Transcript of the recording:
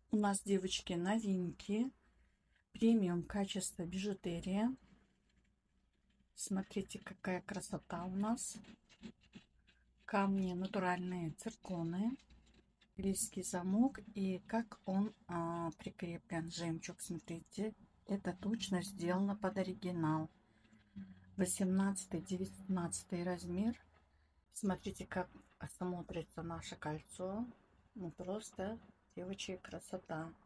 У нас, девочки, новинки. Премиум качество бижутерия. Смотрите, какая красота у нас. Камни натуральные, цирконы. Лийский замок. И как он прикреплен. Жемчуг, смотрите. Это точно сделано под оригинал. 18-19 размер. Смотрите, как смотрится наше кольцо. Ну, просто, девочки, красота.